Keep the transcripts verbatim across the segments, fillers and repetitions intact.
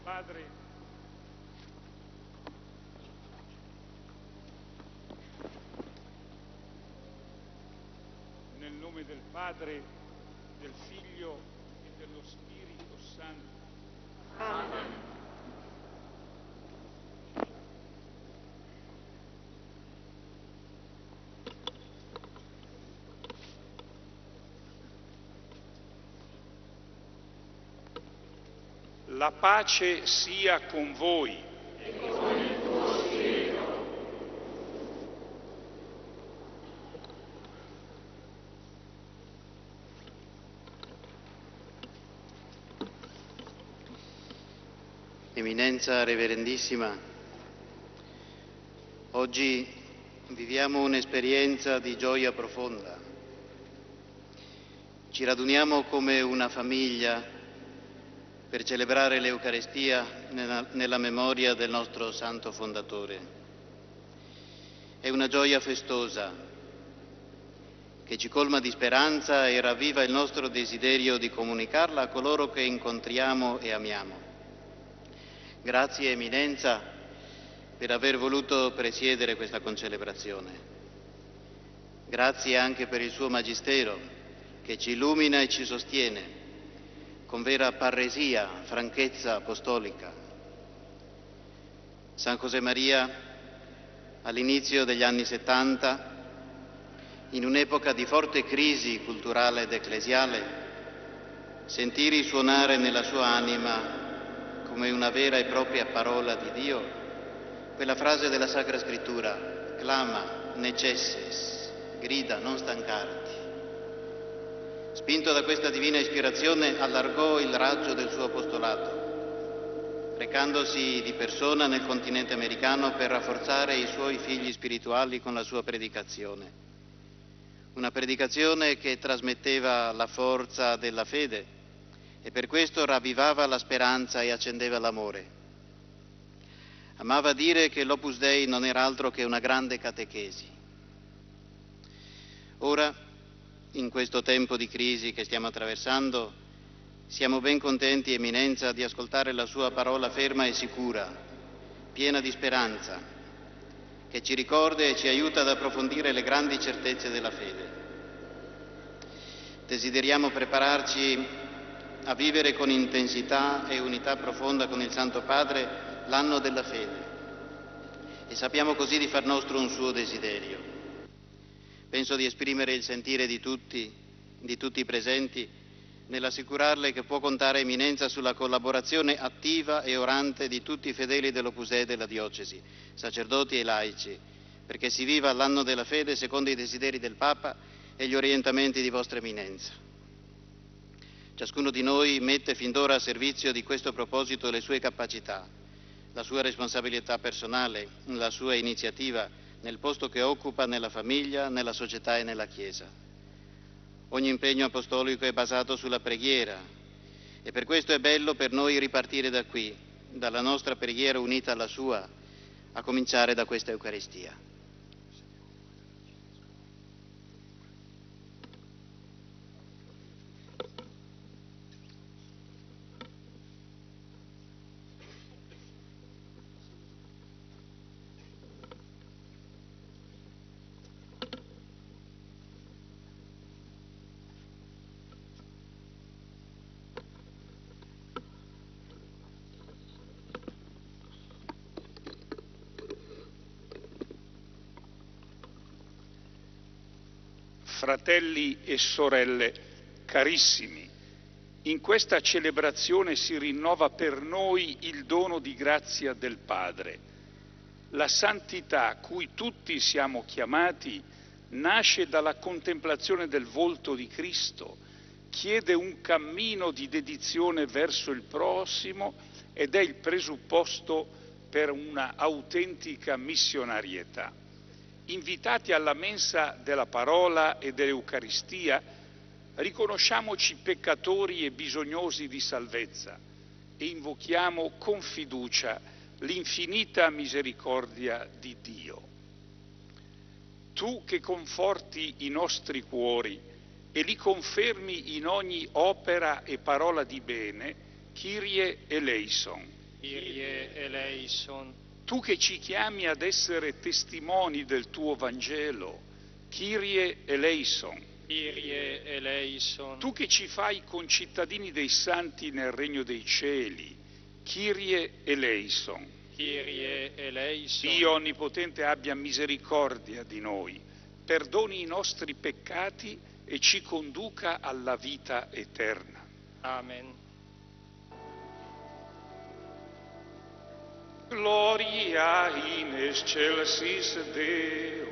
Padre, nel nome del Padre, del Figlio e dello Spirito Santo. Amen. La pace sia con voi. E con il tuo spirito. Eminenza Reverendissima, oggi viviamo un'esperienza di gioia profonda. Ci raduniamo come una famiglia per celebrare l'Eucaristia nella, nella memoria del nostro Santo Fondatore. È una gioia festosa che ci colma di speranza e ravviva il nostro desiderio di comunicarla a coloro che incontriamo e amiamo. Grazie Eminenza per aver voluto presiedere questa concelebrazione. Grazie anche per il suo Magistero che ci illumina e ci sostiene con vera parresia, franchezza apostolica. San Josemaria, all'inizio degli anni settanta, in un'epoca di forte crisi culturale ed ecclesiale, sentì risuonare nella sua anima come una vera e propria parola di Dio quella frase della Sacra Scrittura: clama, necesses, grida, non stancarti. Spinto da questa divina ispirazione, allargò il raggio del suo apostolato, recandosi di persona nel continente americano per rafforzare i suoi figli spirituali con la sua predicazione. Una predicazione che trasmetteva la forza della fede e per questo ravvivava la speranza e accendeva l'amore. Amava dire che l'Opus Dei non era altro che una grande catechesi. Ora, in questo tempo di crisi che stiamo attraversando, siamo ben contenti, Eminenza, di ascoltare la sua parola ferma e sicura, piena di speranza, che ci ricorda e ci aiuta ad approfondire le grandi certezze della fede. Desideriamo prepararci a vivere con intensità e unità profonda con il Santo Padre l'anno della fede e sappiamo così di far nostro un suo desiderio. Penso di esprimere il sentire di tutti, di tutti i presenti, nell'assicurarle che può contare Eminenza sulla collaborazione attiva e orante di tutti i fedeli dell'Opus Dei della diocesi, sacerdoti e laici, perché si viva l'anno della fede secondo i desideri del Papa e gli orientamenti di Vostra Eminenza. Ciascuno di noi mette fin d'ora a servizio di questo proposito le sue capacità, la sua responsabilità personale, la sua iniziativa, nel posto che occupa nella famiglia, nella società e nella Chiesa. Ogni impegno apostolico è basato sulla preghiera e per questo è bello per noi ripartire da qui, dalla nostra preghiera unita alla sua, a cominciare da questa Eucaristia. Fratelli e sorelle carissimi, in questa celebrazione si rinnova per noi il dono di grazia del Padre. La santità a cui tutti siamo chiamati nasce dalla contemplazione del volto di Cristo, chiede un cammino di dedizione verso il prossimo ed è il presupposto per una autentica missionarietà. Invitati alla mensa della parola e dell'Eucaristia, riconosciamoci peccatori e bisognosi di salvezza e invochiamo con fiducia l'infinita misericordia di Dio. Tu che conforti i nostri cuori e li confermi in ogni opera e parola di bene, Kyrie eleison. Kyrie eleison. Tu che ci chiami ad essere testimoni del tuo Vangelo, Kyrie eleison. Kyrie eleison. Tu che ci fai concittadini dei santi nel regno dei cieli, Kyrie eleison. Kyrie eleison. Dio Onnipotente abbia misericordia di noi, perdoni i nostri peccati e ci conduca alla vita eterna. Amen. Gloria in excelsis Deo.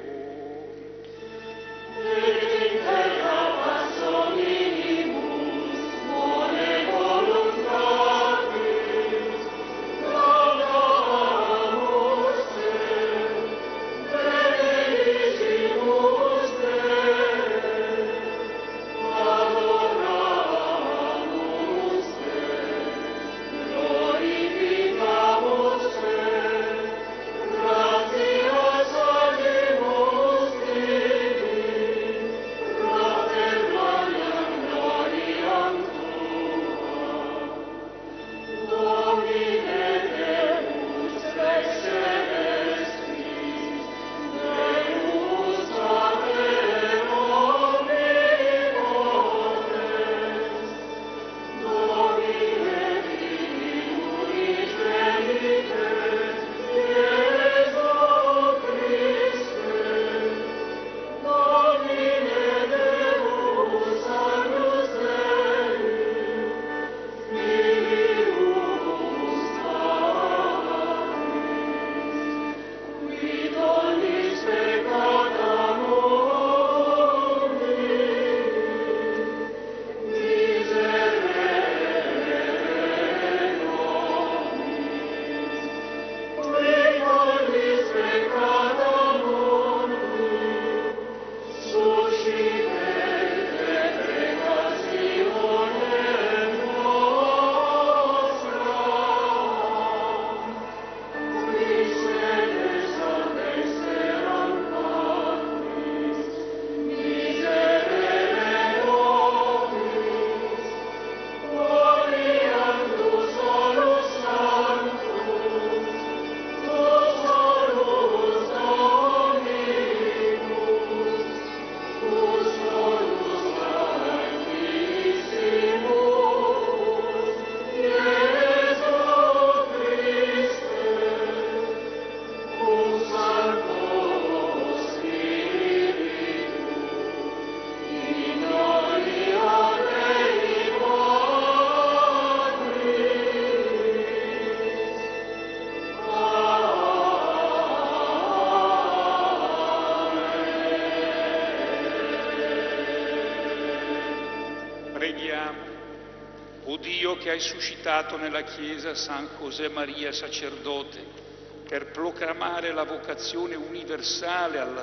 O Dio che hai suscitato nella Chiesa San José Maria sacerdote per proclamare la vocazione universale alla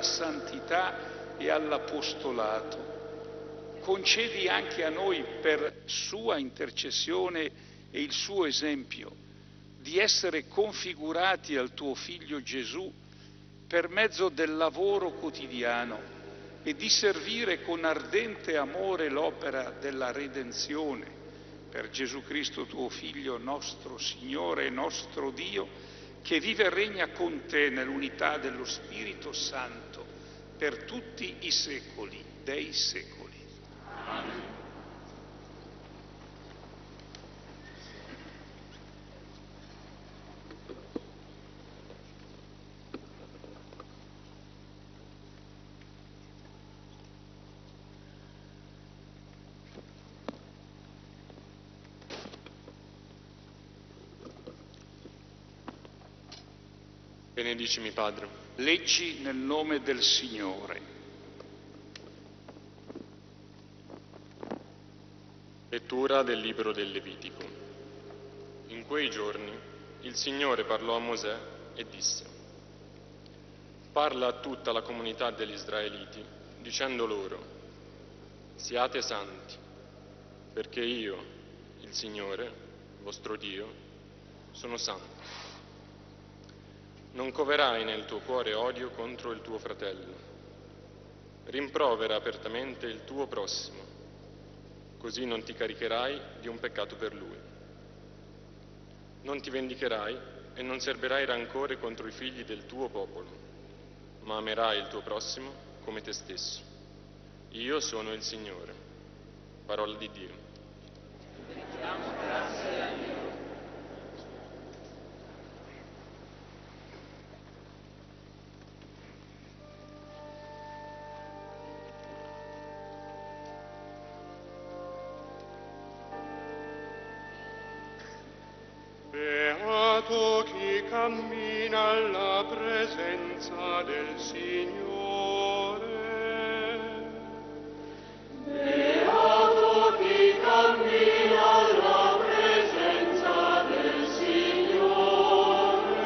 santità e all'apostolato, concedi anche a noi per sua intercessione e il suo esempio di essere configurati al tuo Figlio Gesù per mezzo del lavoro quotidiano e di servire con ardente amore l'opera della redenzione. Per Gesù Cristo tuo Figlio, nostro Signore e nostro Dio, che vive e regna con te nell'unità dello Spirito Santo per tutti i secoli dei secoli. Amen. Benedicimi, Padre. Leggi nel nome del Signore. Lettura del libro del Levitico. In quei giorni il Signore parlò a Mosè e disse: parla a tutta la comunità degli Israeliti, dicendo loro: siate santi, perché io, il Signore, vostro Dio, sono santo. Non coverai nel tuo cuore odio contro il tuo fratello. Rimprovera apertamente il tuo prossimo, così non ti caricherai di un peccato per lui. Non ti vendicherai e non serberai rancore contro i figli del tuo popolo, ma amerai il tuo prossimo come te stesso. Io sono il Signore. Parola di Dio. Rendiamo grazie a Dio. Beato chi cammina alla presenza del Signore. Beato chi cammina alla presenza del Signore.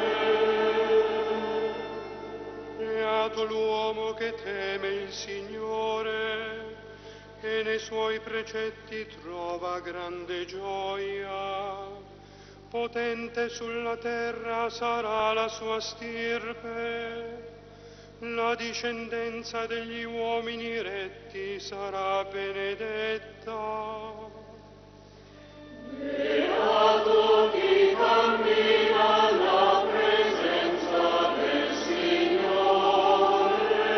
Beato l'uomo che teme il Signore e nei suoi precetti trova grande gioia. Potente sulla terra sarà la sua stirpe, la discendenza degli uomini retti sarà benedetta. Beato chi cammina alla presenza del Signore.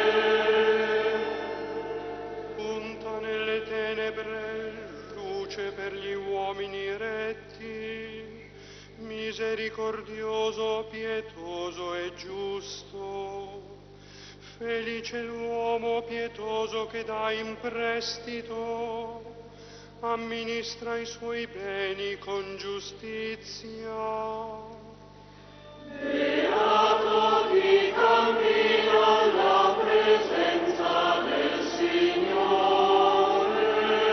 Punta nelle tenebre luce per gli uomini retti, misericordioso, pietoso e giusto. Felice l'uomo pietoso che dà in prestito, amministra i suoi beni con giustizia. Beato chi cammina alla presenza del Signore.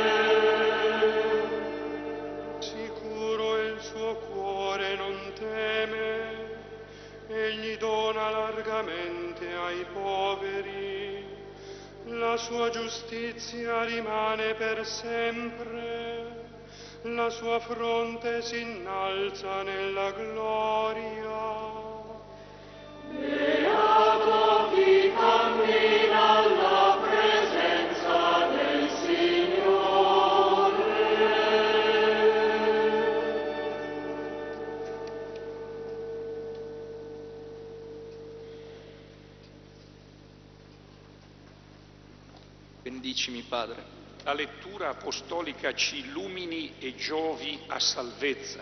Sicuro è il suo cuore, non teme, egli dona largamente ai poveri, la sua giustizia rimane per sempre, la sua fronte si innalza nella gloria. Beato chi cammina alla presenza del Signore. Bendicimi, Padre. La lettura apostolica ci illumini e giovi a salvezza.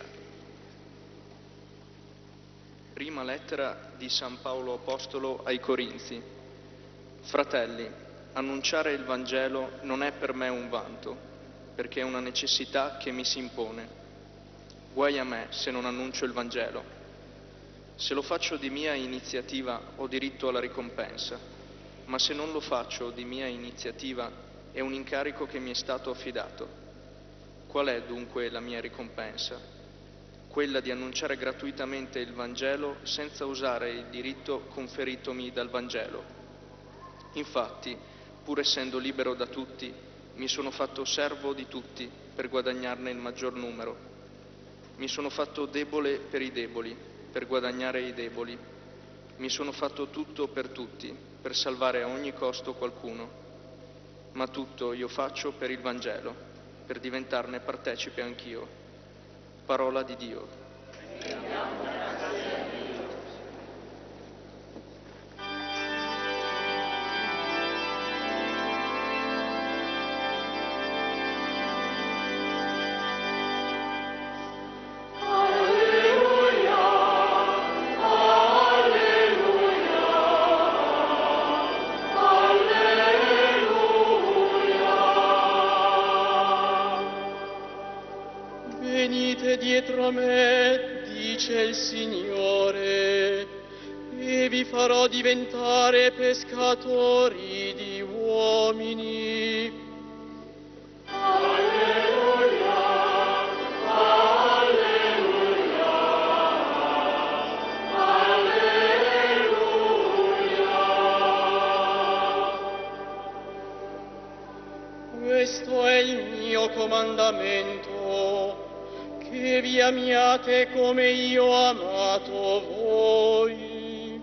Prima lettera di San Paolo Apostolo ai Corinzi. Fratelli, annunciare il Vangelo non è per me un vanto, perché è una necessità che mi si impone. Guai a me se non annuncio il Vangelo. Se lo faccio di mia iniziativa ho diritto alla ricompensa, ma se non lo faccio di mia iniziativa è un incarico che mi è stato affidato. Qual è dunque la mia ricompensa? Quella di annunciare gratuitamente il Vangelo senza usare il diritto conferitomi dal Vangelo. Infatti, pur essendo libero da tutti, mi sono fatto servo di tutti per guadagnarne il maggior numero. Mi sono fatto debole per i deboli, per guadagnare i deboli. Mi sono fatto tutto per tutti, per salvare a ogni costo qualcuno. Ma tutto io faccio per il Vangelo, per diventarne partecipe anch'io. Parola di Dio. Venite dietro a me, dice il Signore, e vi farò diventare pescatori di uomini. Alleluia, alleluia, alleluia. Questo è il mio comandamento, che vi amiate come io ho amato voi.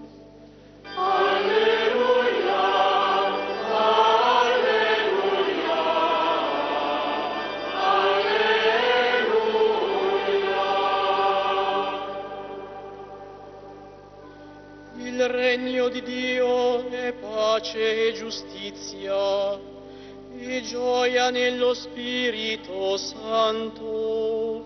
Alleluia, alleluia, alleluia. regno di Dio è pace e giustizia e gioia nello Spirito Santo.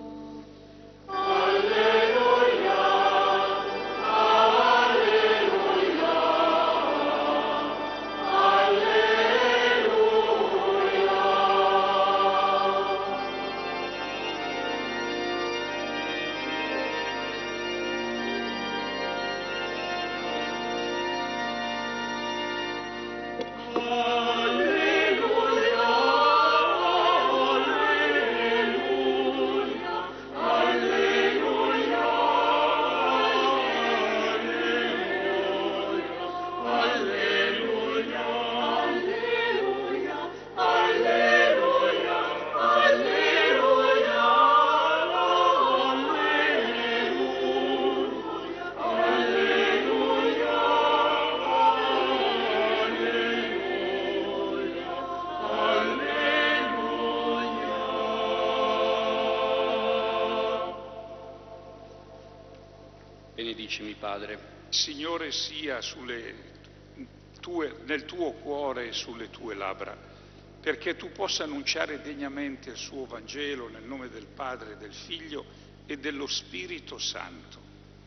Benedicimi, Padre. Signore, sia sulle tue, nel tuo cuore e sulle tue labbra, perché tu possa annunciare degnamente il suo Vangelo nel nome del Padre, del Figlio e dello Spirito Santo.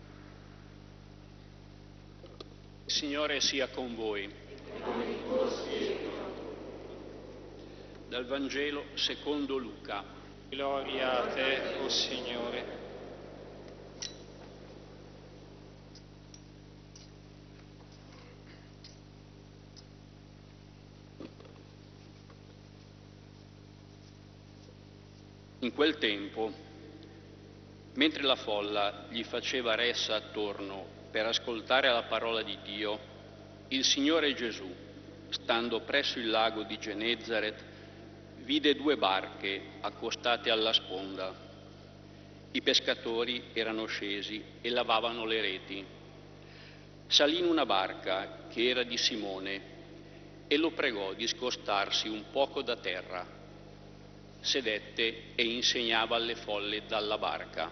Il Signore sia con voi. Dal Vangelo secondo Luca. Gloria a te, o Signore. In quel tempo, mentre la folla gli faceva ressa attorno per ascoltare la parola di Dio, il Signore Gesù, stando presso il lago di Genezaret, vide due barche accostate alla sponda. I pescatori erano scesi e lavavano le reti. Salì in una barca che era di Simone e lo pregò di scostarsi un poco da terra. Sedette e insegnava alle folle dalla barca.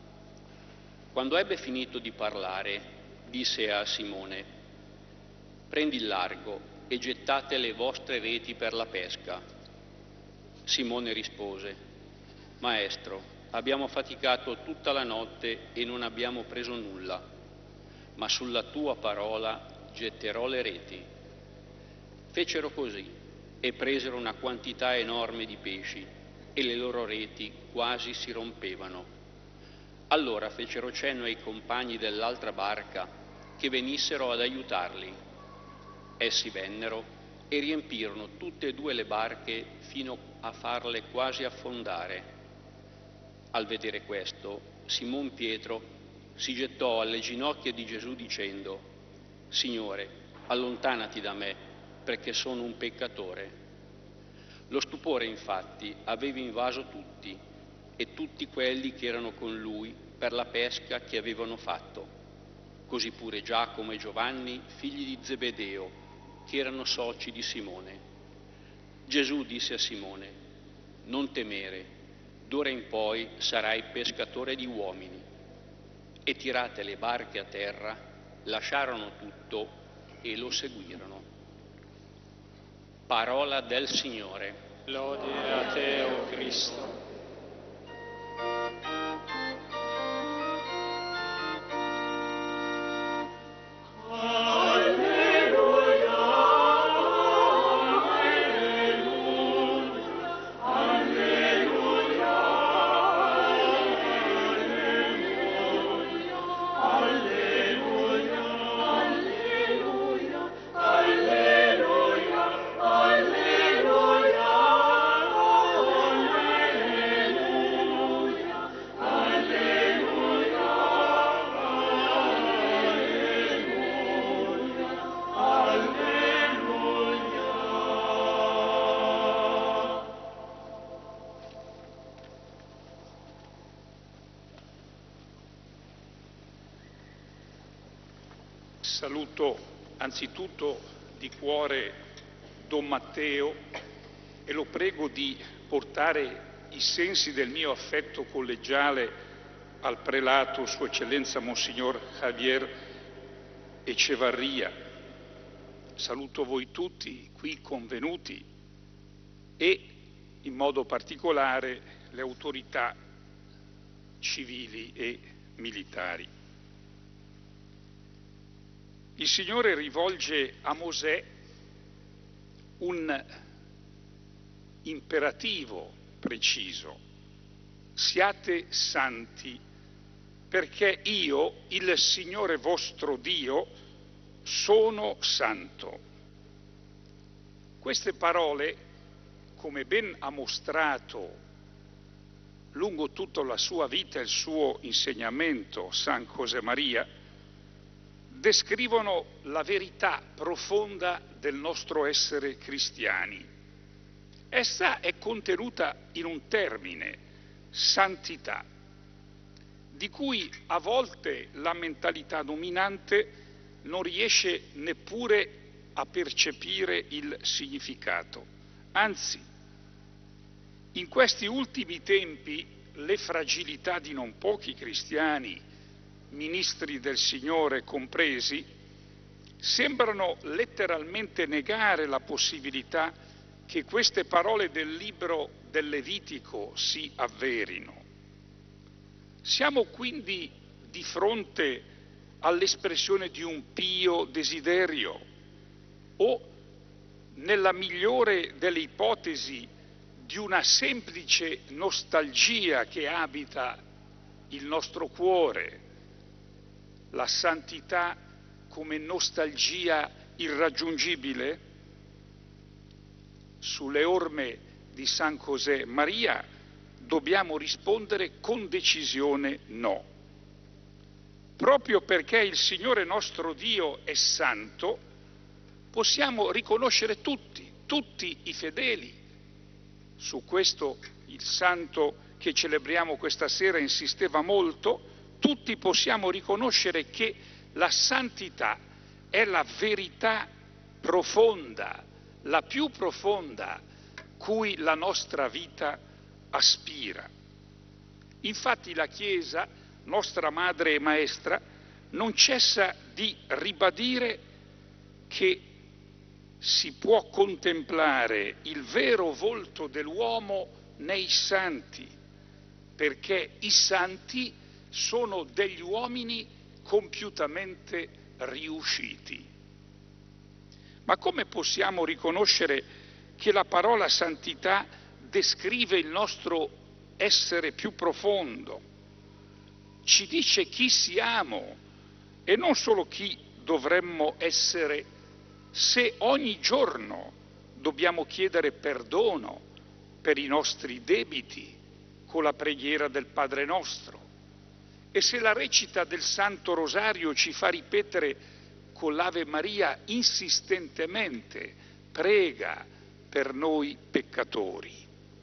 Quando ebbe finito di parlare, disse a Simone: «Prendi il largo e gettate le vostre reti per la pesca». Simone rispose: «Maestro, abbiamo faticato tutta la notte e non abbiamo preso nulla, ma sulla tua parola getterò le reti». Fecero così e presero una quantità enorme di pesci e le loro reti quasi si rompevano. Allora fecero cenno ai compagni dell'altra barca che venissero ad aiutarli. Essi vennero e riempirono tutte e due le barche fino a farle quasi affondare. Al vedere questo, Simon Pietro si gettò alle ginocchia di Gesù dicendo: «Signore, allontanati da me, perché sono un peccatore». Lo stupore, infatti, aveva invaso tutti e tutti quelli che erano con lui per la pesca che avevano fatto. Così pure Giacomo e Giovanni, figli di Zebedeo, che erano soci di Simone. Gesù disse a Simone: «Non temere, d'ora in poi sarai pescatore di uomini». E tirate le barche a terra, lasciarono tutto e lo seguirono. Parola del Signore. Lode a te, o Cristo. Saluto anzitutto di cuore Don Matteo e lo prego di portare i sensi del mio affetto collegiale al prelato Sua Eccellenza Monsignor Javier Echevarria. Saluto voi tutti qui convenuti e in modo particolare le autorità civili e militari. Il Signore rivolge a Mosè un imperativo preciso: siate santi, perché io, il Signore vostro Dio, sono santo. Queste parole, come ben ha mostrato lungo tutta la sua vita e il suo insegnamento San Josemaria, descrivono la verità profonda del nostro essere cristiani. Essa è contenuta in un termine, santità, di cui a volte la mentalità dominante non riesce neppure a percepire il significato. Anzi, in questi ultimi tempi le fragilità di non pochi cristiani, ministri del Signore compresi, sembrano letteralmente negare la possibilità che queste parole del libro del Levitico si avverino. Siamo quindi di fronte all'espressione di un pio desiderio o, nella migliore delle ipotesi, di una semplice nostalgia che abita il nostro cuore, la santità come nostalgia irraggiungibile? Sulle orme di San Josemaria dobbiamo rispondere con decisione no. Proprio perché il Signore nostro Dio è santo, possiamo riconoscere tutti, tutti i fedeli. Su questo il santo che celebriamo questa sera insisteva molto. Tutti possiamo riconoscere che la santità è la verità profonda, la più profonda cui la nostra vita aspira. Infatti la Chiesa, nostra madre e maestra, non cessa di ribadire che si può contemplare il vero volto dell'uomo nei santi, perché i santi sono degli uomini compiutamente riusciti. Ma come possiamo riconoscere che la parola santità descrive il nostro essere più profondo? Ci dice chi siamo e non solo chi dovremmo essere, se ogni giorno dobbiamo chiedere perdono per i nostri debiti con la preghiera del Padre nostro, e se la recita del Santo Rosario ci fa ripetere con l'Ave Maria insistentemente: prega per noi peccatori.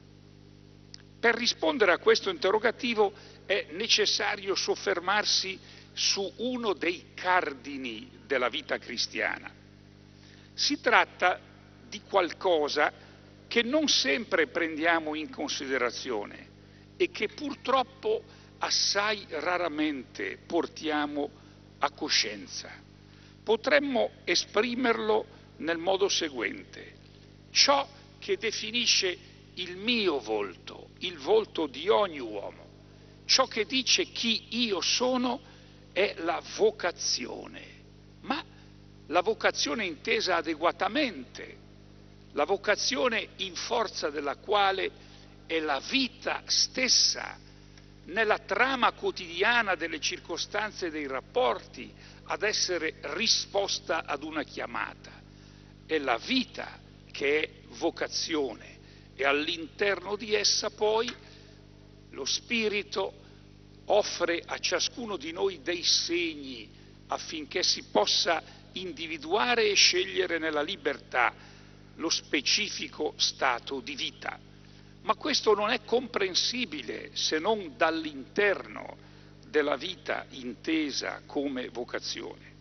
Per rispondere a questo interrogativo è necessario soffermarsi su uno dei cardini della vita cristiana. Si tratta di qualcosa che non sempre prendiamo in considerazione e che purtroppo assai raramente portiamo a coscienza. Potremmo esprimerlo nel modo seguente: ciò che definisce il mio volto, il volto di ogni uomo, ciò che dice chi io sono è la vocazione, ma la vocazione intesa adeguatamente, la vocazione in forza della quale è la vita stessa, nella trama quotidiana delle circostanze e dei rapporti, ad essere risposta ad una chiamata. È la vita che è vocazione e all'interno di essa poi lo Spirito offre a ciascuno di noi dei segni affinché si possa individuare e scegliere nella libertà lo specifico stato di vita. Ma questo non è comprensibile se non dall'interno della vita intesa come vocazione.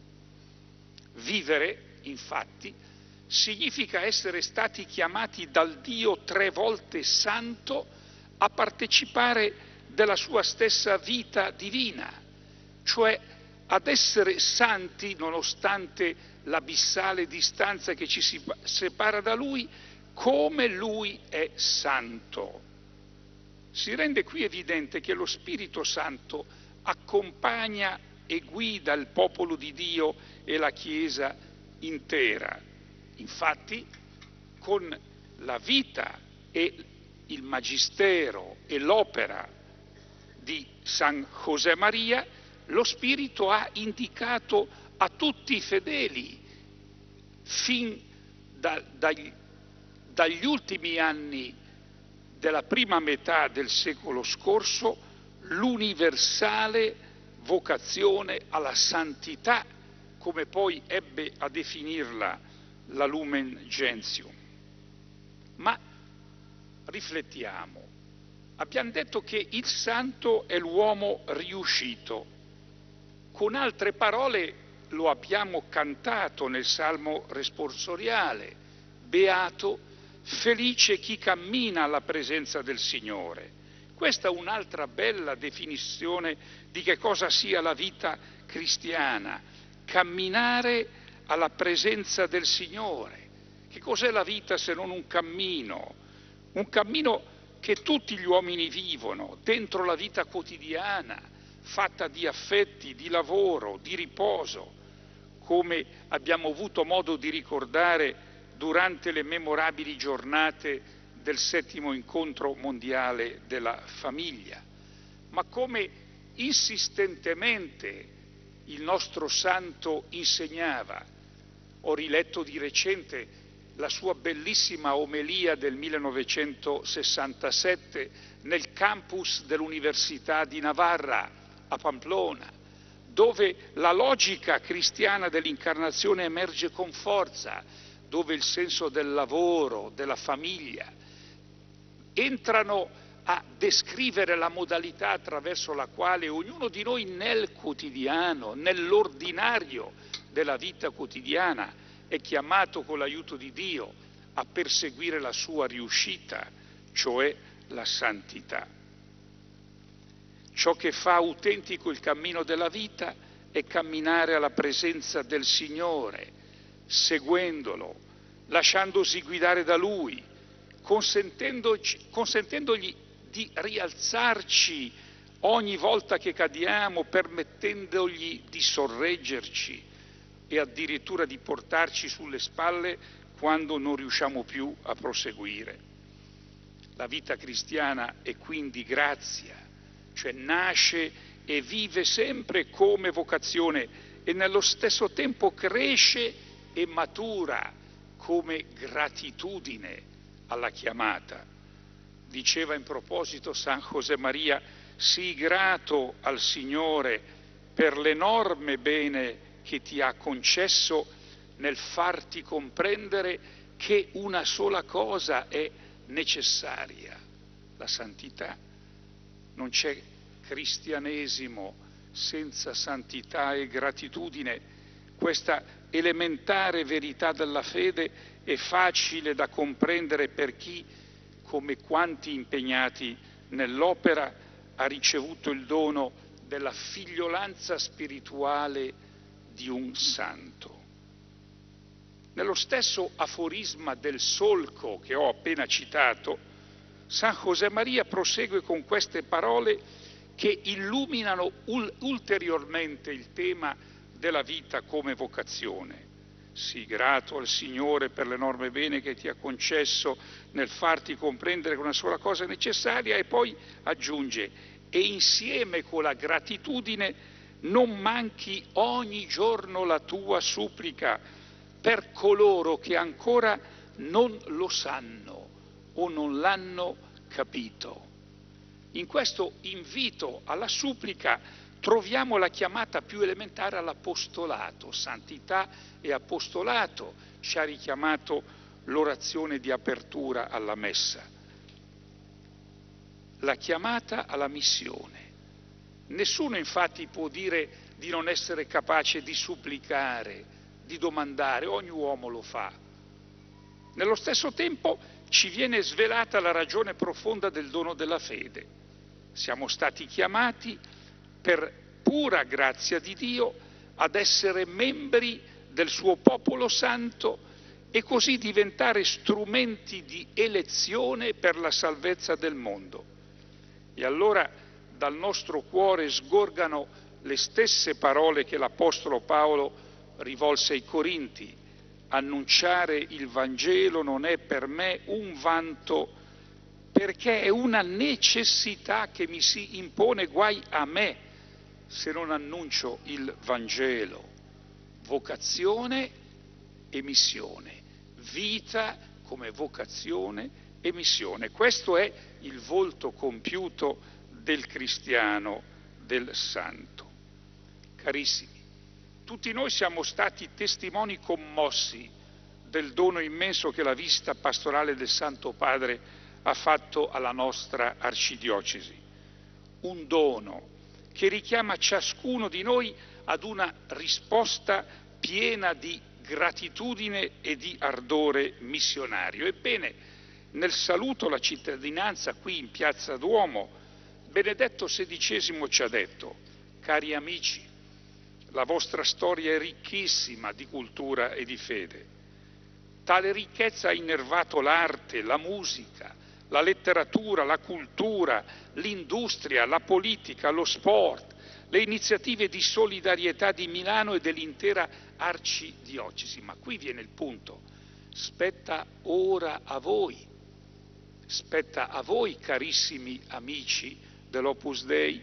Vivere, infatti, significa essere stati chiamati dal Dio tre volte santo a partecipare della sua stessa vita divina, cioè ad essere santi nonostante l'abissale distanza che ci si separa da Lui, come Lui è santo. Si rende qui evidente che lo Spirito Santo accompagna e guida il popolo di Dio e la Chiesa intera. Infatti, con la vita e il magistero e l'opera di San José Maria, lo Spirito ha indicato a tutti i fedeli, fin da, dagli, dagli ultimi anni della prima metà del secolo scorso, l'universale vocazione alla santità, come poi ebbe a definirla la Lumen Gentium. Ma riflettiamo, abbiamo detto che il santo è l'uomo riuscito. Con altre parole lo abbiamo cantato nel Salmo responsoriale: beato, felice chi cammina alla presenza del Signore. Questa è un'altra bella definizione di che cosa sia la vita cristiana: camminare alla presenza del Signore. Che cos'è la vita se non un cammino? Un cammino che tutti gli uomini vivono dentro la vita quotidiana, fatta di affetti, di lavoro, di riposo, come abbiamo avuto modo di ricordare durante le memorabili giornate del settimo incontro mondiale della famiglia, ma come insistentemente il nostro santo insegnava. Ho riletto di recente la sua bellissima omelia del millenovecentosessantasette nel campus dell'Università di Navarra a Pamplona, dove la logica cristiana dell'incarnazione emerge con forza, dove il senso del lavoro, della famiglia, entrano a descrivere la modalità attraverso la quale ognuno di noi nel quotidiano, nell'ordinario della vita quotidiana, è chiamato con l'aiuto di Dio a perseguire la sua riuscita, cioè la santità. Ciò che fa autentico il cammino della vita è camminare alla presenza del Signore, seguendolo, lasciandosi guidare da Lui, consentendogli, consentendogli di rialzarci ogni volta che cadiamo, permettendogli di sorreggerci e addirittura di portarci sulle spalle quando non riusciamo più a proseguire. La vita cristiana è quindi grazia, cioè nasce e vive sempre come vocazione e nello stesso tempo cresce e matura come gratitudine alla chiamata. Diceva in proposito San José Maria: sii grato al Signore per l'enorme bene che ti ha concesso nel farti comprendere che una sola cosa è necessaria, la santità. Non c'è cristianesimo senza santità e gratitudine. Questa elementare verità della fede è facile da comprendere per chi, come quanti impegnati nell'opera, ha ricevuto il dono della figliolanza spirituale di un santo. Nello stesso aforisma del solco che ho appena citato, San José Maria prosegue con queste parole che illuminano ul- ulteriormente il tema della vita come vocazione. Sii grato al Signore per l'enorme bene che ti ha concesso nel farti comprendere che una sola cosa è necessaria, e poi aggiunge: e insieme con la gratitudine non manchi ogni giorno la tua supplica per coloro che ancora non lo sanno o non l'hanno capito. In questo invito alla supplica troviamo la chiamata più elementare all'apostolato. Santità e apostolato ci ha richiamato l'orazione di apertura alla messa. La chiamata alla missione. Nessuno infatti può dire di non essere capace di supplicare, di domandare, ogni uomo lo fa. Nello stesso tempo ci viene svelata la ragione profonda del dono della fede. Siamo stati chiamati per pura grazia di Dio, ad essere membri del suo popolo santo e così diventare strumenti di elezione per la salvezza del mondo. E allora dal nostro cuore sgorgano le stesse parole che l'Apostolo Paolo rivolse ai Corinti: annunciare il Vangelo non è per me un vanto, perché è una necessità che mi si impone, guai a me se non annuncio il Vangelo. Vocazione e missione, vita come vocazione e missione. Questo è il volto compiuto del cristiano, del santo. Carissimi, tutti noi siamo stati testimoni commossi del dono immenso che la visita pastorale del Santo Padre ha fatto alla nostra arcidiocesi. Un dono che richiama ciascuno di noi ad una risposta piena di gratitudine e di ardore missionario. Ebbene, nel saluto alla cittadinanza qui in Piazza Duomo, Benedetto sedicesimo ci ha detto: cari amici, la vostra storia è ricchissima di cultura e di fede. Tale ricchezza ha innervato l'arte, la musica, la letteratura, la cultura, l'industria, la politica, lo sport, le iniziative di solidarietà di Milano e dell'intera arcidiocesi. Ma qui viene il punto: spetta ora a voi, spetta a voi carissimi amici dell'Opus Dei,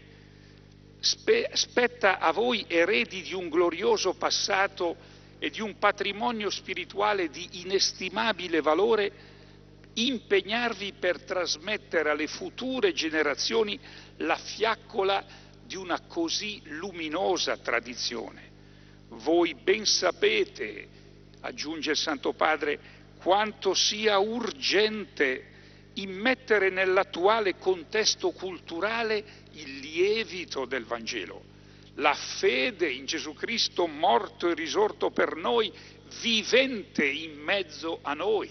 spe- spetta a voi eredi di un glorioso passato e di un patrimonio spirituale di inestimabile valore, impegnarvi per trasmettere alle future generazioni la fiaccola di una così luminosa tradizione. Voi ben sapete, aggiunge il Santo Padre, quanto sia urgente immettere nell'attuale contesto culturale il lievito del Vangelo, la fede in Gesù Cristo morto e risorto per noi, vivente in mezzo a noi,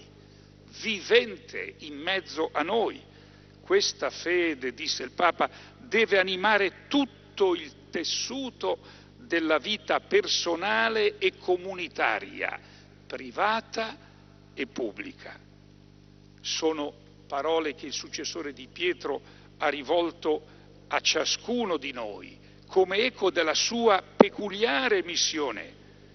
vivente in mezzo a noi. Questa fede, disse il Papa, deve animare tutto il tessuto della vita personale e comunitaria, privata e pubblica. Sono parole che il successore di Pietro ha rivolto a ciascuno di noi come eco della sua peculiare missione,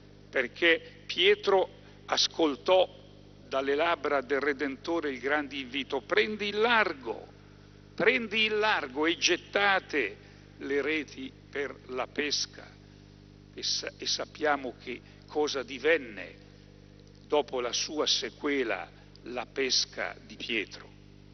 perché Pietro ascoltò dalle labbra del Redentore il grande invito: prendi il largo, prendi il largo e gettate le reti per la pesca. E, sa- e sappiamo che cosa divenne dopo la sua sequela la pesca di Pietro.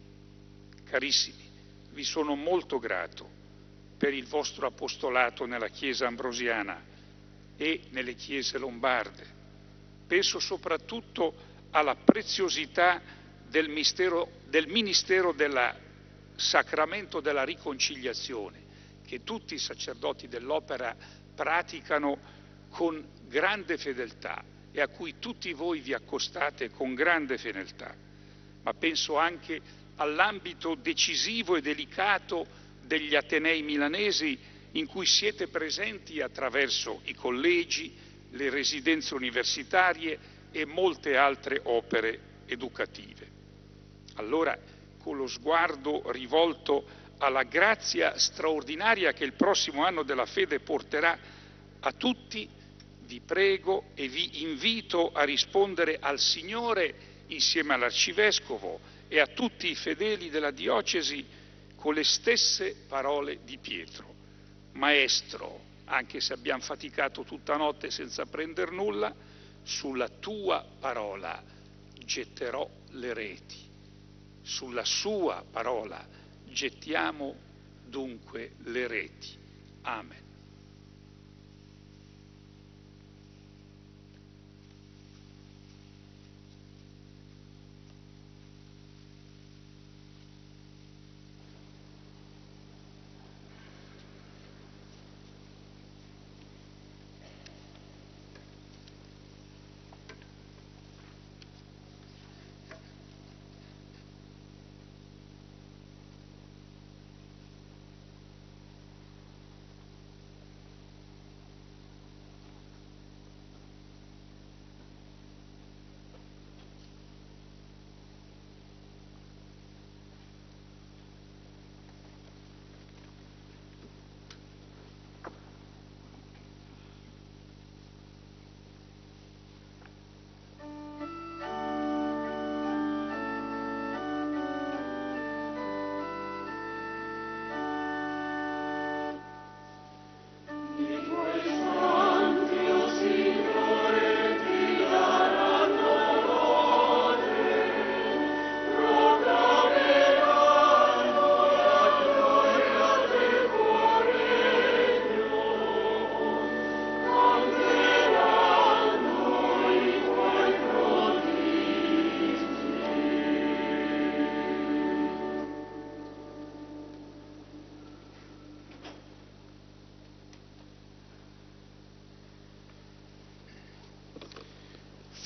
Carissimi, vi sono molto grato per il vostro apostolato nella Chiesa ambrosiana e nelle chiese lombarde. Penso soprattutto alla preziosità del, mistero, del ministero del sacramento della riconciliazione, che tutti i sacerdoti dell'Opera praticano con grande fedeltà e a cui tutti voi vi accostate con grande fedeltà. Ma penso anche all'ambito decisivo e delicato degli Atenei milanesi, in cui siete presenti attraverso i collegi, le residenze universitarie e molte altre opere educative. Allora, con lo sguardo rivolto alla grazia straordinaria che il prossimo anno della fede porterà a tutti, vi prego e vi invito a rispondere al Signore insieme all'Arcivescovo e a tutti i fedeli della diocesi con le stesse parole di Pietro: Maestro, anche se abbiamo faticato tutta notte senza prender nulla, sulla tua parola getterò le reti. Sulla sua parola gettiamo dunque le reti. Amen.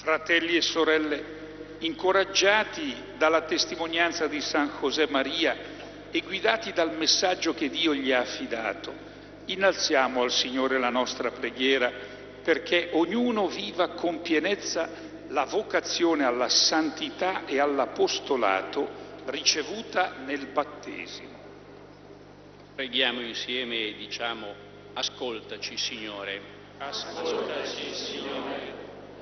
Fratelli e sorelle, incoraggiati dalla testimonianza di San José Maria e guidati dal messaggio che Dio gli ha affidato, innalziamo al Signore la nostra preghiera perché ognuno viva con pienezza la vocazione alla santità e all'apostolato ricevuta nel battesimo. Preghiamo insieme e diciamo: ascoltaci, Signore. Ascoltaci, Signore.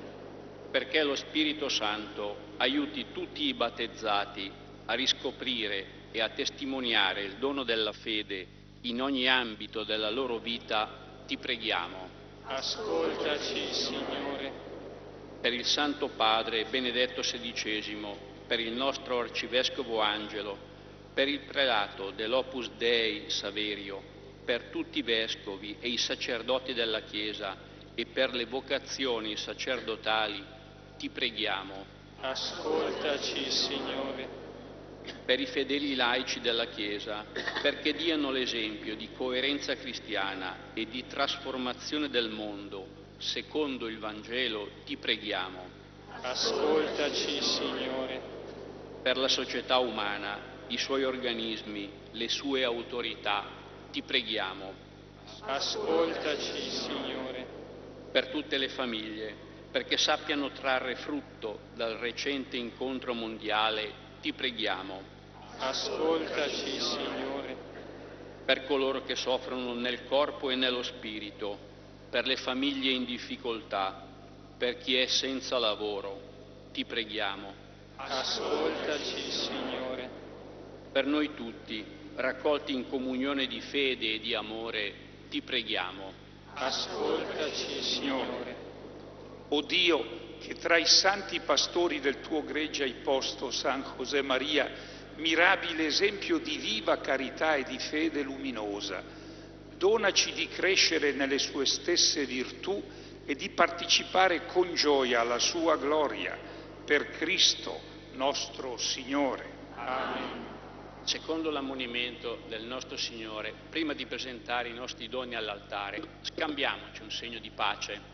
Perché lo Spirito Santo aiuti tutti i battezzati a riscoprire e a testimoniare il dono della fede in ogni ambito della loro vita, ti preghiamo. Ascoltaci, Signore. Per il Santo Padre Benedetto sedicesimo, per il nostro Arcivescovo Angelo, per il prelato dell'Opus Dei Saverio, per tutti i vescovi e i sacerdoti della Chiesa e per le vocazioni sacerdotali, ti preghiamo. Ascoltaci, Signore. Per i fedeli laici della Chiesa, perché diano l'esempio di coerenza cristiana e di trasformazione del mondo secondo il Vangelo, ti preghiamo. Ascoltaci, Signore. Per la società umana, i suoi organismi, le sue autorità, ti preghiamo. Ascoltaci, Signore. Per tutte le famiglie, perché sappiano trarre frutto dal recente incontro mondiale, ti preghiamo. Ascoltaci, Signore. Per coloro che soffrono nel corpo e nello spirito, per le famiglie in difficoltà, per chi è senza lavoro, ti preghiamo. Ascoltaci, Signore. Per noi tutti, raccolti in comunione di fede e di amore, ti preghiamo. Ascoltaci, Signore. O Dio, che tra i santi pastori del tuo gregge hai posto San José Maria, mirabile esempio di viva carità e di fede luminosa, donaci di crescere nelle sue stesse virtù e di partecipare con gioia alla sua gloria, per Cristo nostro Signore. Amen. Secondo l'ammonimento del nostro Signore, prima di presentare i nostri doni all'altare, scambiamoci un segno di pace.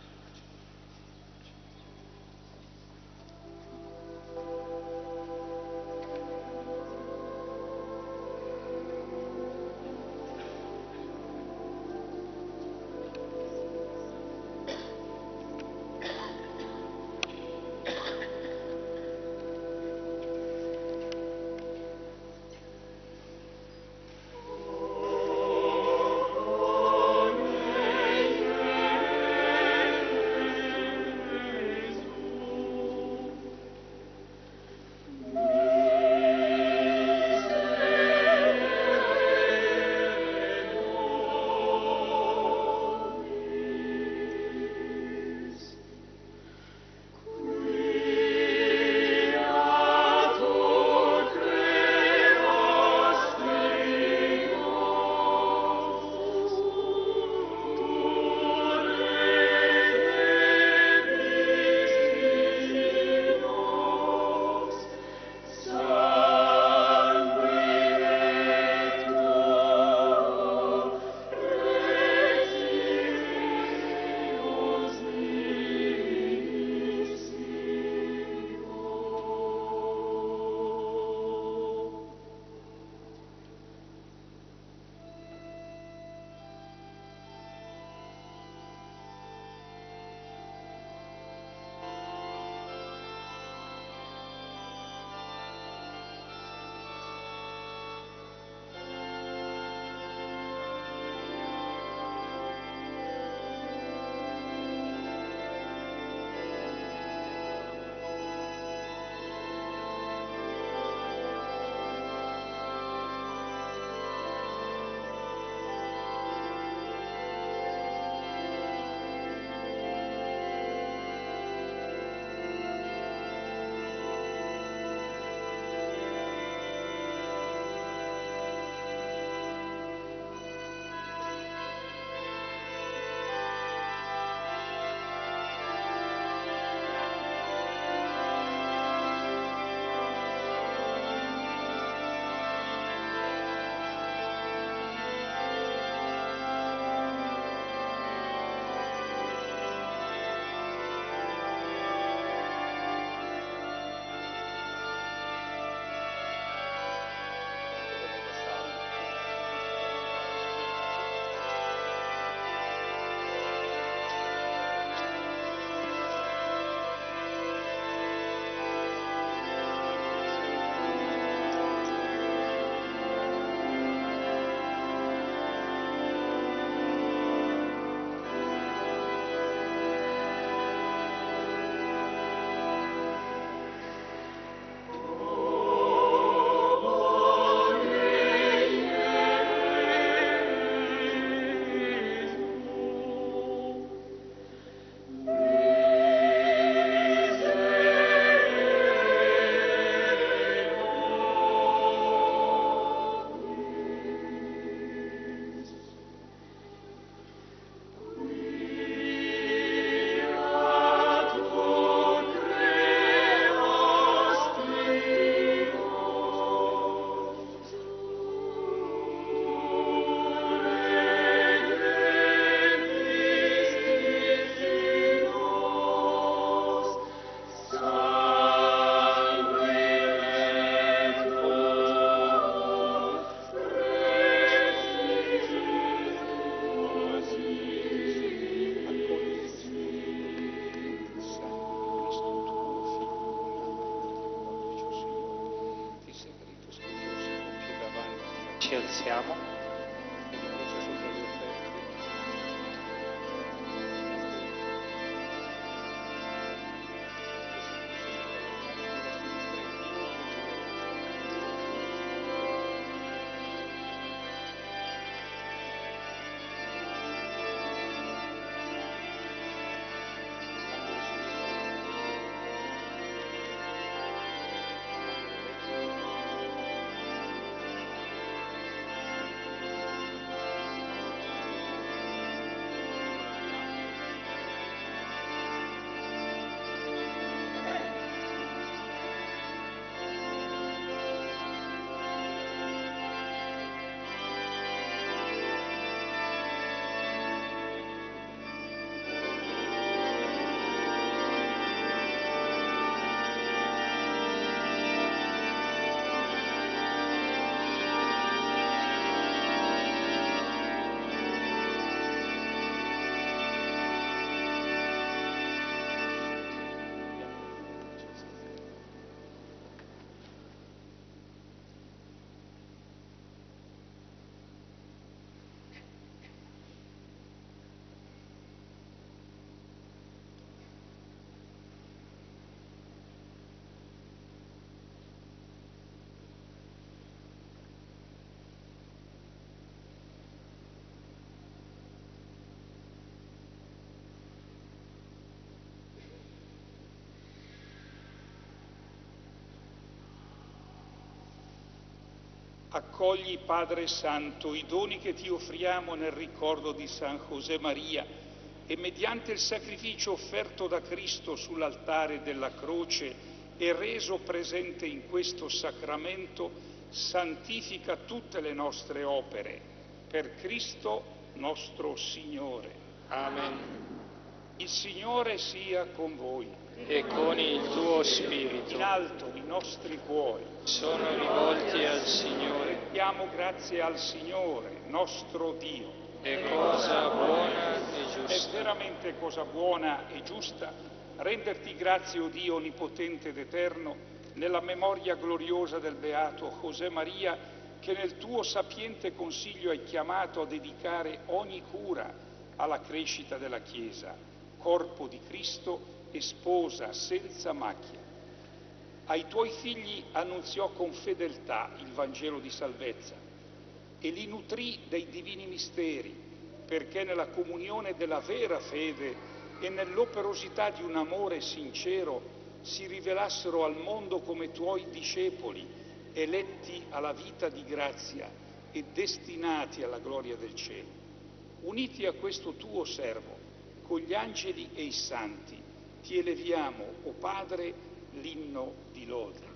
alziamo. Accogli, Padre Santo, i doni che ti offriamo nel ricordo di San José Maria e mediante il sacrificio offerto da Cristo sull'altare della croce e reso presente in questo sacramento, santifica tutte le nostre opere. Per Cristo nostro Signore. Amen. Il Signore sia con voi. E con il tuo spirito. In alto i nostri cuori sono rivolti al Signore. Diamo grazie al Signore, nostro Dio. È cosa buona e giusta. È veramente cosa buona e giusta renderti grazie, o Dio onnipotente ed eterno, nella memoria gloriosa del beato José Maria, che nel tuo sapiente consiglio hai chiamato a dedicare ogni cura alla crescita della Chiesa, corpo di Cristo e sposa senza macchia. Ai tuoi figli annunziò con fedeltà il Vangelo di salvezza e li nutrì dei divini misteri, perché nella comunione della vera fede e nell'operosità di un amore sincero si rivelassero al mondo come tuoi discepoli, eletti alla vita di grazia e destinati alla gloria del cielo. Uniti a questo tuo servo, con gli angeli e i santi, ti eleviamo, o Padre, l'inno di lode.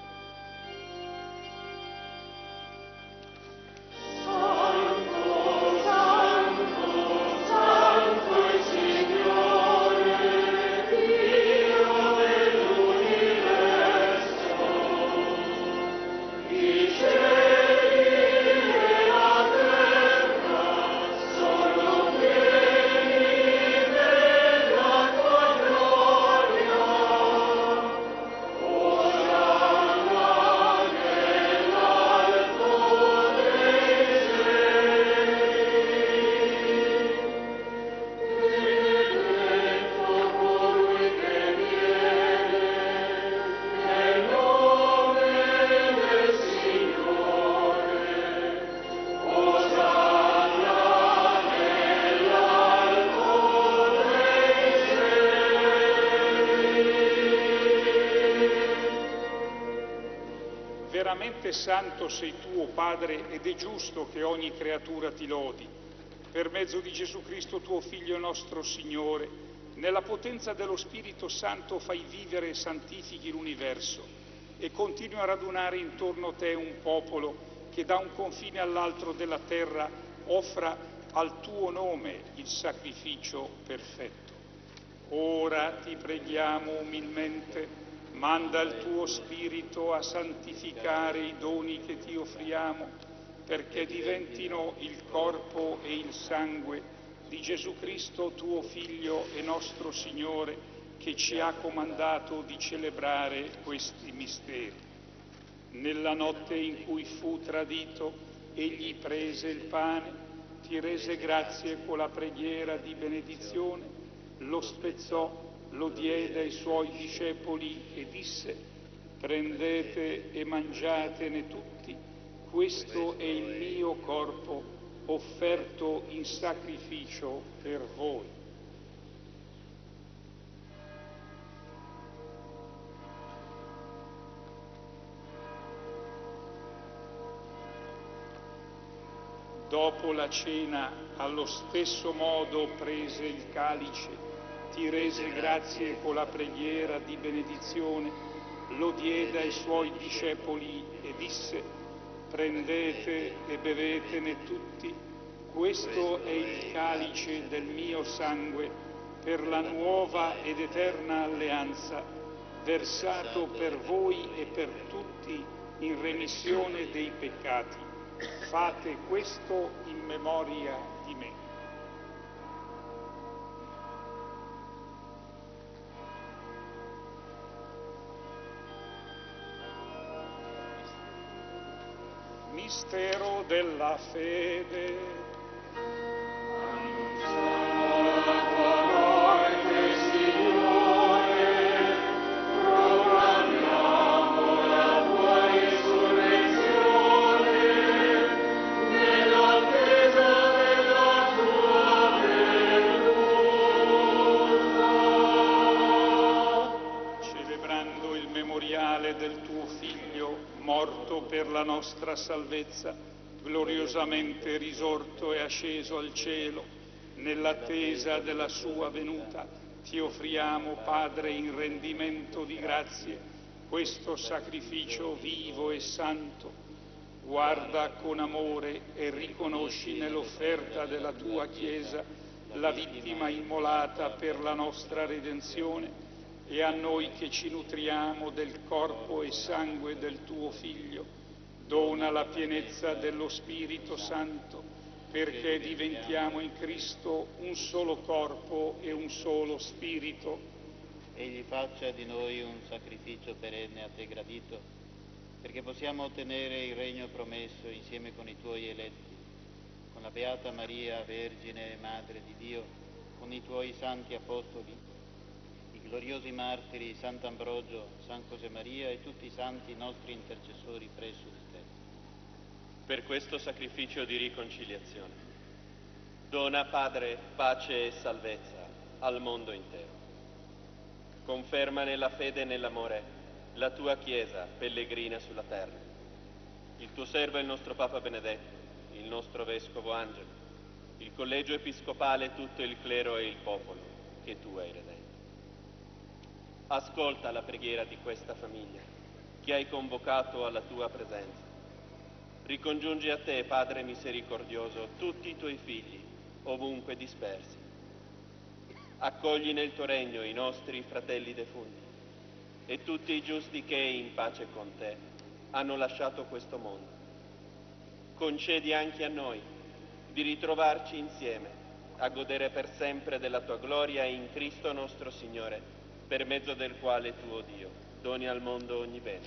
Veramente santo sei tu, o Padre, ed è giusto che ogni creatura ti lodi. Per mezzo di Gesù Cristo, tuo Figlio e nostro Signore, nella potenza dello Spirito Santo fai vivere e santifichi l'universo e continui a radunare intorno a te un popolo che da un confine all'altro della terra offra al tuo nome il sacrificio perfetto. Ora ti preghiamo umilmente, manda il tuo Spirito a santificare i doni che ti offriamo, perché diventino il corpo e il sangue di Gesù Cristo, tuo Figlio e nostro Signore, che ci ha comandato di celebrare questi misteri. Nella notte in cui fu tradito, egli prese il pane, ti rese grazie con la preghiera di benedizione, lo spezzò, lo diede ai suoi discepoli e disse: prendete e mangiatene tutti, questo è il mio corpo offerto in sacrificio per voi. Dopo la cena, allo stesso modo prese il calice, ti rese grazie con la preghiera di benedizione, lo diede ai suoi discepoli e disse: prendete e bevetene tutti, questo è il calice del mio sangue per la nuova ed eterna alleanza, versato per voi e per tutti in remissione dei peccati. Fate questo in memoria di me. Mistero della fede. Del tuo Figlio, morto per la nostra salvezza, gloriosamente risorto e asceso al cielo, nell'attesa della sua venuta, ti offriamo, Padre, in rendimento di grazie, questo sacrificio vivo e santo. Guarda con amore e riconosci nell'offerta della tua Chiesa la vittima immolata per la nostra redenzione, e a noi che ci nutriamo del corpo e sangue del tuo Figlio, dona la pienezza dello Spirito Santo, perché diventiamo in Cristo un solo corpo e un solo Spirito. Egli faccia di noi un sacrificio perenne a te gradito, perché possiamo ottenere il regno promesso insieme con i tuoi eletti, con la Beata Maria, Vergine e Madre di Dio, con i tuoi santi apostoli, gloriosi martiri Sant'Ambrogio, San Josemaria e tutti i santi nostri intercessori presso di te. Per questo sacrificio di riconciliazione, dona, Padre, pace e salvezza al mondo intero. Conferma nella fede e nell'amore la tua Chiesa pellegrina sulla terra. Il tuo servo è il nostro Papa Benedetto, il nostro Vescovo Angelo, il Collegio Episcopale, tutto il clero e il popolo che tu hai redento. Ascolta la preghiera di questa famiglia che hai convocato alla tua presenza. Ricongiungi a te, Padre misericordioso, tutti i tuoi figli, ovunque dispersi. Accogli nel tuo regno i nostri fratelli defunti e tutti i giusti che, in pace con te, hanno lasciato questo mondo. Concedi anche a noi di ritrovarci insieme a godere per sempre della tua gloria in Cristo nostro Signore, per mezzo del quale tu, o Dio, doni al mondo ogni bene.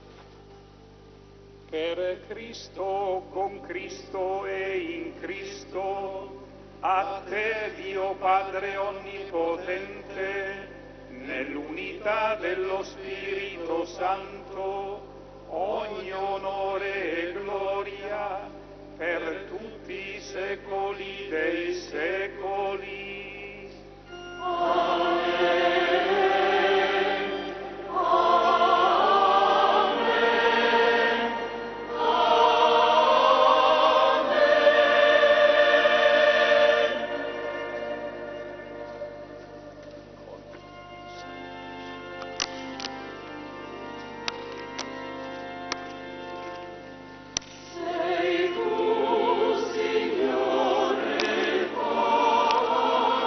Per Cristo, con Cristo e in Cristo, a te, Dio Padre Onnipotente, nell'unità dello Spirito Santo, ogni onore e gloria per tutti i secoli dei secoli. Amen. Sei tu, Signore,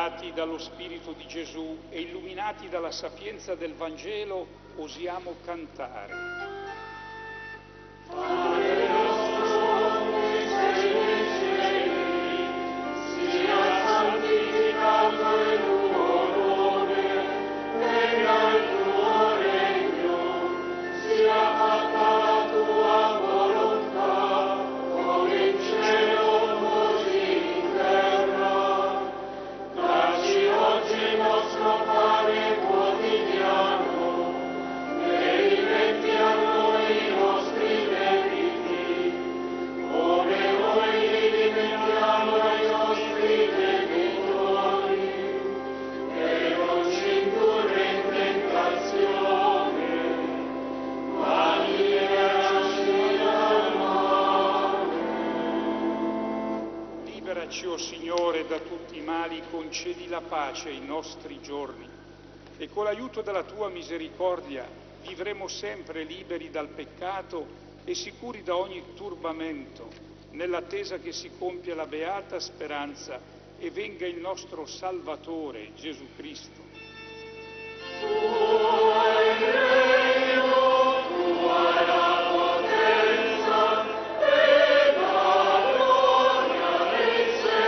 guidati dallo Spirito di Gesù e illuminati dalla sapienza del Vangelo, osiamo cantare. Padre nostro, che sei nei cieli, sia santificato il tuo nome, venga il tuo regno, sia fatta la tua volontà, come in cielo così in terra. Dacci oggi il nostro pane quotidiano, e rimetti a noi i nostri debiti, come noi li rimettiamo ai nostri debitori, e non ci indurre in tentazione, ma liberaci dal male. Liberaci, o Signore, da tutti i mali, concedi la pace ai nostri giorni e con l'aiuto della tua misericordia vivremo sempre liberi dal peccato e sicuri da ogni turbamento, nell'attesa che si compia la beata speranza e venga il nostro Salvatore, Gesù Cristo. Tuo è il regno, tua è la potenza e la gloria nei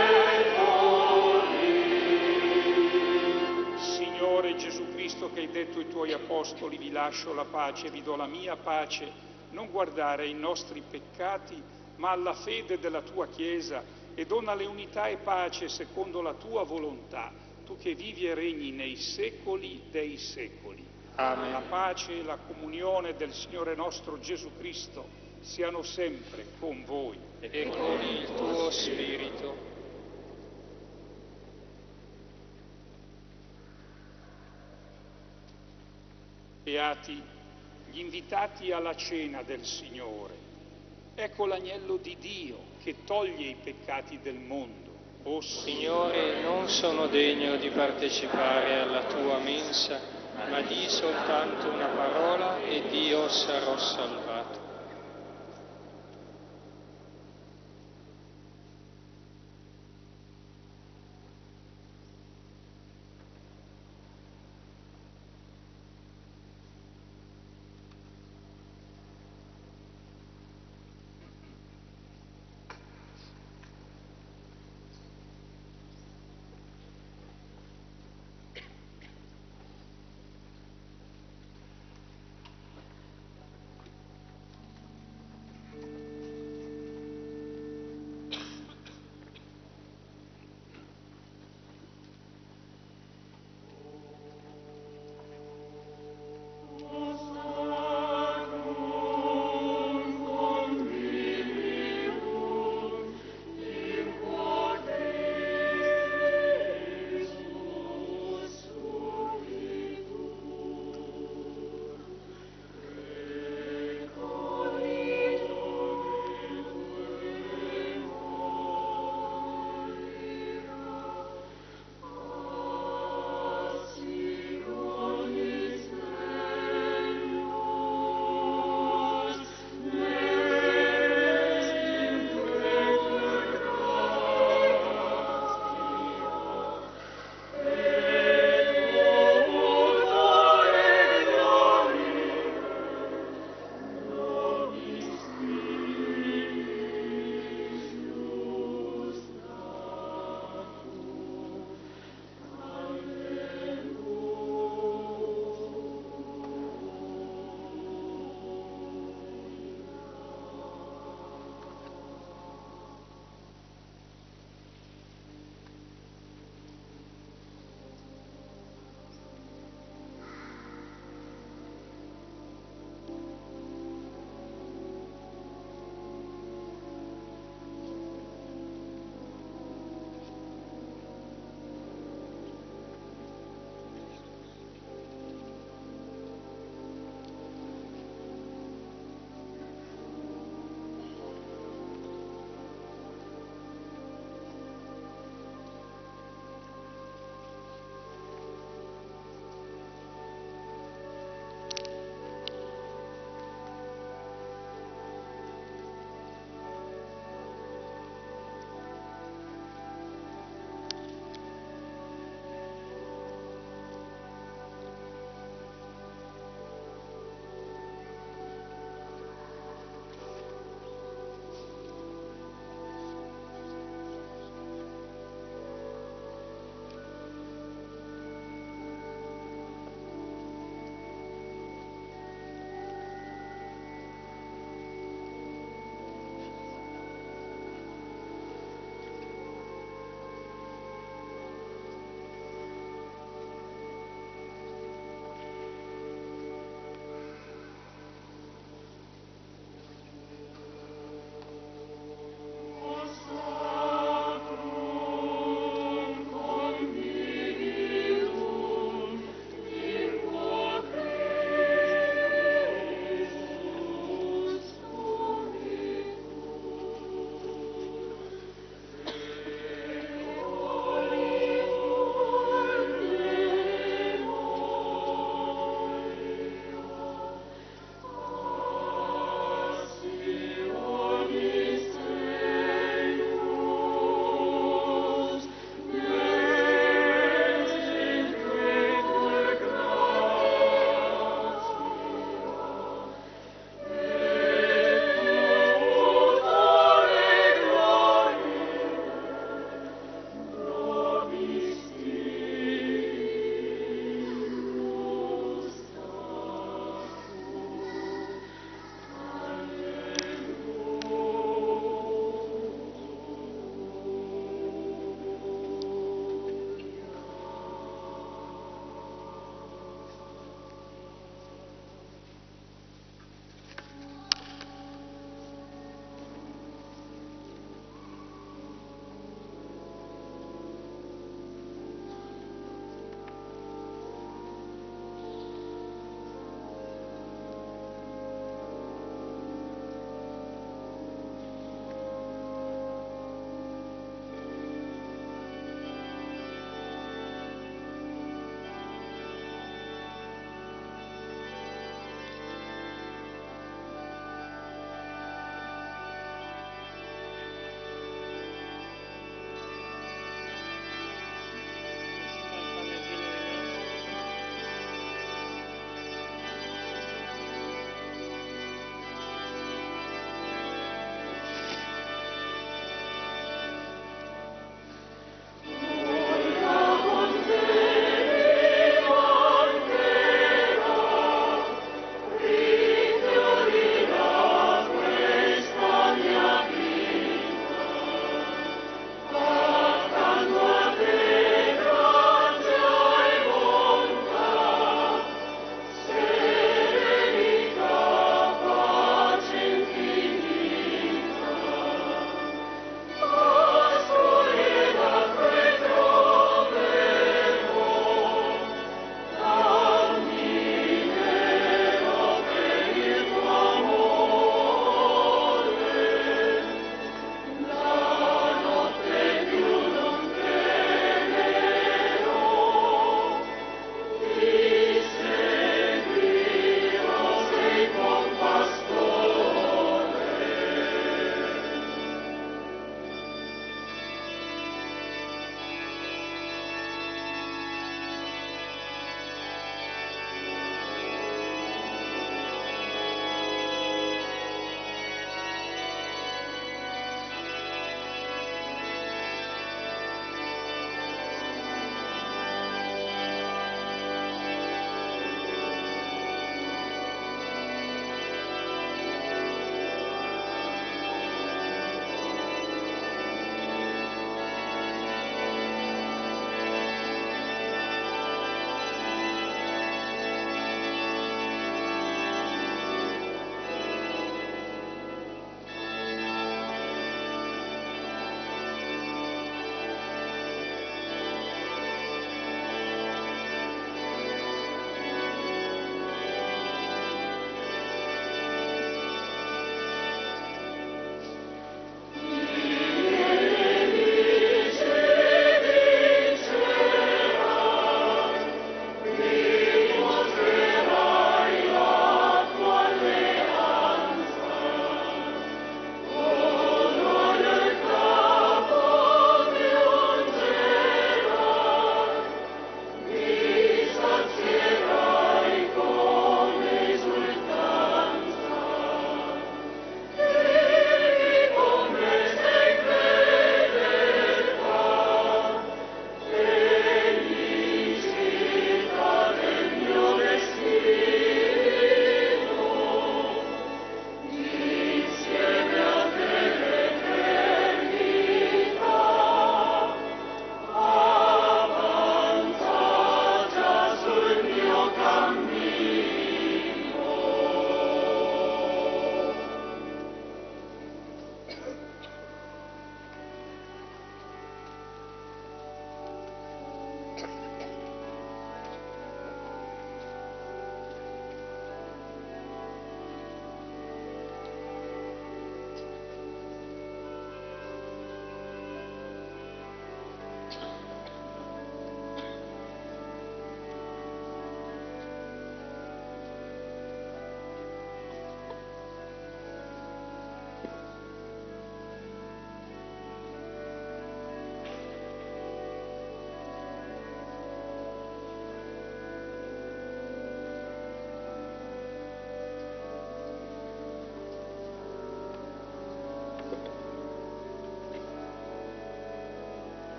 secoli. Signore Gesù Cristo, che hai detto ai tuoi apostoli: vi lascio la pace, vi do la mia pace, non guardare ai nostri peccati, ma alla fede della tua Chiesa, e donale unità e pace secondo la tua volontà, tu che vivi e regni nei secoli dei secoli. Amen. La pace e la comunione del Signore nostro Gesù Cristo siano sempre con voi. E con il tuo spirito. Beati gli invitati alla cena del Signore. Ecco l'agnello di Dio che toglie i peccati del mondo. O Signore, non sono degno di partecipare alla tua mensa, ma di soltanto una parola ed io sarò salvato.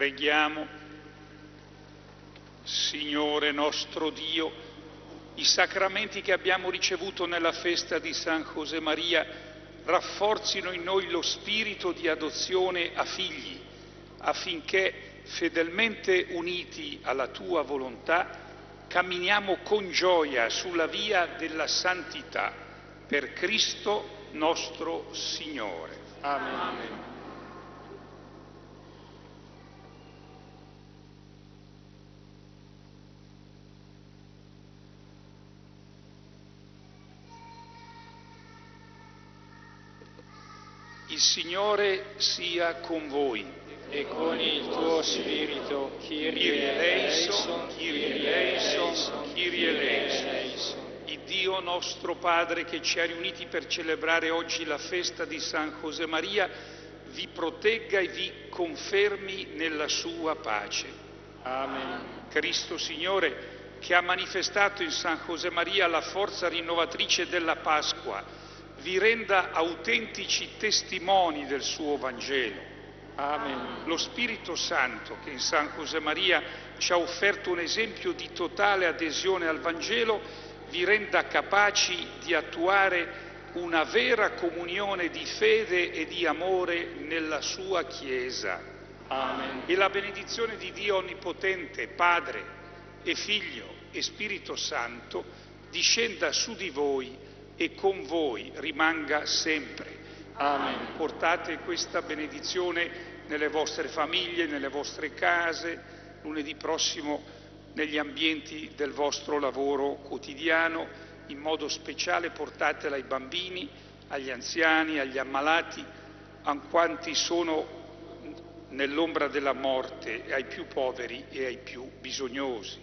Preghiamo. Signore nostro Dio, i sacramenti che abbiamo ricevuto nella festa di San Josemaria rafforzino in noi lo spirito di adozione a figli, affinché, fedelmente uniti alla Tua volontà, camminiamo con gioia sulla via della santità, per Cristo nostro Signore. Amen. Amen. Il Signore sia con voi. E con il tuo spirito, Kyrie eleison, Kyrie eleison, Kyrie eleison. Il Dio nostro Padre, che ci ha riuniti per celebrare oggi la festa di San Josemaria, vi protegga e vi confermi nella sua pace. Amen. Cristo Signore, che ha manifestato in San Josemaria la forza rinnovatrice della Pasqua, vi renda autentici testimoni del suo Vangelo. Amen. Lo Spirito Santo, che in San Josemaria ci ha offerto un esempio di totale adesione al Vangelo, vi renda capaci di attuare una vera comunione di fede e di amore nella sua Chiesa. Amen. E la benedizione di Dio Onnipotente, Padre e Figlio e Spirito Santo, discenda su di voi e con voi rimanga sempre. Amen. Portate questa benedizione nelle vostre famiglie, nelle vostre case, lunedì prossimo negli ambienti del vostro lavoro quotidiano, in modo speciale portatela ai bambini, agli anziani, agli ammalati, a quanti sono nell'ombra della morte, ai più poveri e ai più bisognosi.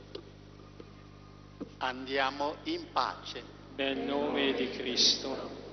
Andiamo in pace. Nel nome di Cristo.